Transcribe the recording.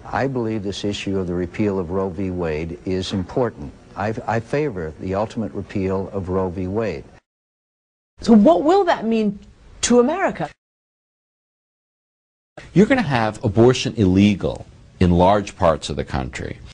I believe this issue of the repeal of Roe v. Wade is important. I favor the ultimate repeal of Roe v. Wade. So what will that mean to America? You're going to have abortion illegal in large parts of the country.